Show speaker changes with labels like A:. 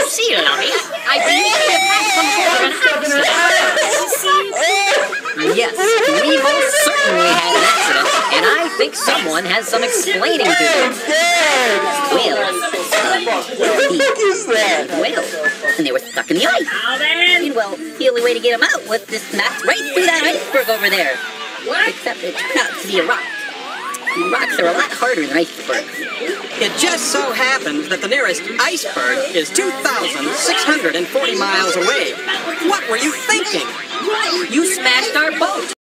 A: see, Lummy, I believe we have had some sort of an accident. Yes, we most certainly had an accident, and I think someone has some explaining to do. Well, and they were stuck in the ice. And, well, the only way to get them out was to smash right through that iceberg over there. Except it turned out to be a rock. Rocks are a lot harder than icebergs.
B: It just so happens that the nearest iceberg is 2,640 miles away. What were you thinking?
A: You smashed our boat!